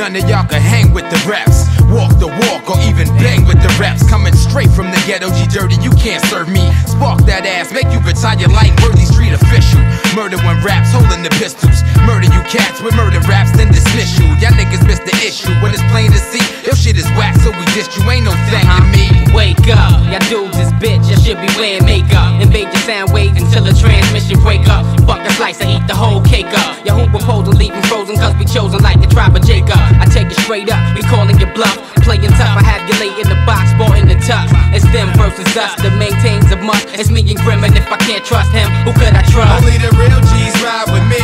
none of y'all can hang with the reps. Walk the walk or even bang with the reps. Coming straight from the ghetto, G Dirty, you can't serve me. Spark that ass, make you retire like Worthy Street official. Murder when raps, holding the pistols. Murder you cats with murder raps, then dismiss you. Y'all niggas miss the issue when it's plain to see. Your shit is whack, so we dissed you. Ain't no thanking me. Wake up, y'all dudes is bitch. Y'all should be wearing makeup. Invade your sound waves until the transmission break up. Fuck a slice, I eat the whole cake up. Y'all who proposal leaving frozen cause we chosen like the tribe of Jacob. I take it straight up, we calling your bluff. Playing tough, I have you lay in the box, sporting the tux. It's them versus us, the maintains a must. It's me and Grim, and if I can't trust him, who could I trust? Only the real G's ride with me.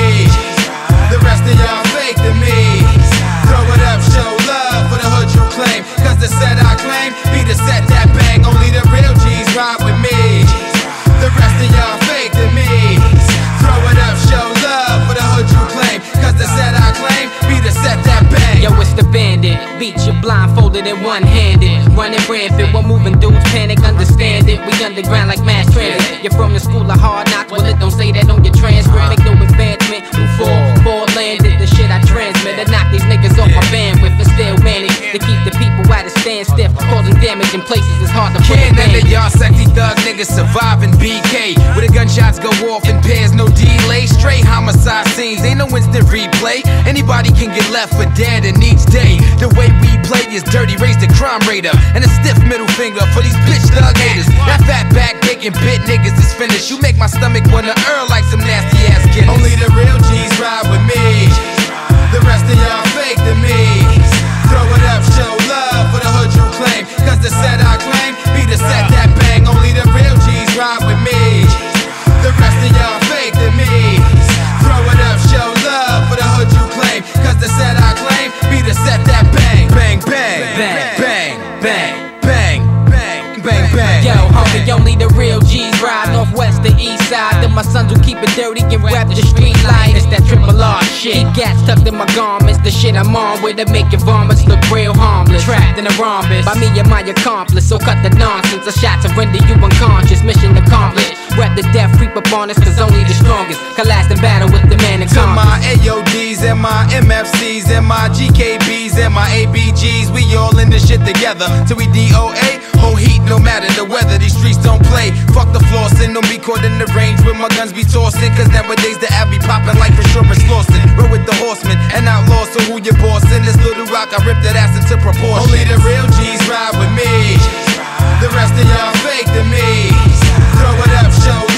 The rest of y'all fake to me. Throw it up, show love for the hood you claim. Cause the set I claim be the set that bang. Only the real G's ride with me. The rest of y'all fake to me. Throw it up, show love for the hood you claim. Cause the set I claim be the set that bang. Yo, it's the bandit. Beat you blindfolded and one-handed. Running rampant, we're moving dudes panic, understand it. We underground like mass transit. You're from the school of hard knocks, well it don't say that on your transcript. Make no advancement, you fall landed. The shit I transmit, I knock these niggas off my bandwidth and still manage to keep the people at a stand stiff, causing damage in places it's hard to put Can't a none band. of y'all sexy thug niggas survive in BK. Where the gunshots go off in pairs, no delay. Straight homicide scenes, ain't no instant replay. Anybody can get left for dead in each day. The way we play is dirty, raise the crime rate up. And a stiff middle finger for these bitch thug haters. That fat back bacon bit niggas is finished. You make my stomach wanna like some nasty ass Guinness. Only the real G's ride with me. The rest of y'all fake to me. Throw it up, show love for the hood you claim. Cause the set I claim be the set that bang. Only the real G's ride with me. The rest of y'all fake to me. Throw it up, show love for the hood you claim. Cause the set I claim be the set that bang. Bang, bang, bang, bang, bang, bang, bang, bang, bang. Yo, homie, only the real G's ride northwest to east side. Then my sons will keep it dirty and rap the street light. It's that triple R shit. Keep gas tucked in my garments. The shit I'm on with to make your vomits look real harmless. Trapped in a rhombus by me and my accomplice. So cut the nonsense. A shot to render you unconscious. Mission accomplished. Rap the death creep up on us cause only the strongest can last in battle with the man in To common. my AODs and my MFCs and my GKBs and my ABGs, we all in this shit together. Till we DOA, whole heat no matter the weather. These streets don't play. Fuck the flossing, don't be caught in the range where my guns be tossing. Cause nowadays the ad be popping like insurance Lawson. Roll with the horsemen and outlaws, so who you bossing? This little rock, I rip that ass into proportion. Only the real G's ride with me. The rest of y'all fake to me. Throw it up, show